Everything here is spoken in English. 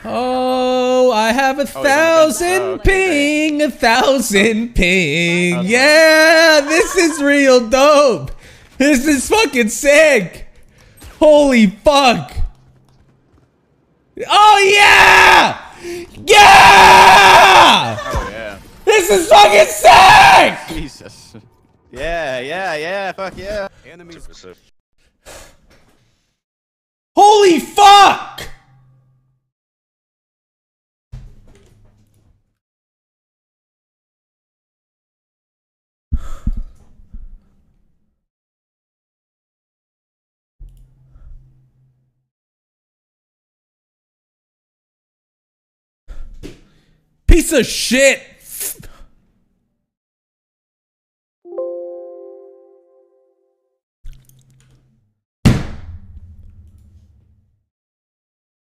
Oh, I have 1,000 ping, 1,000 ping. Yeah, this is real dope. This is fucking sick. Holy fuck. Oh yeah! Yeah! Oh yeah. This is fucking sick! Jesus. Yeah, fuck yeah. Enemies. Holy fuck! Piece of shit!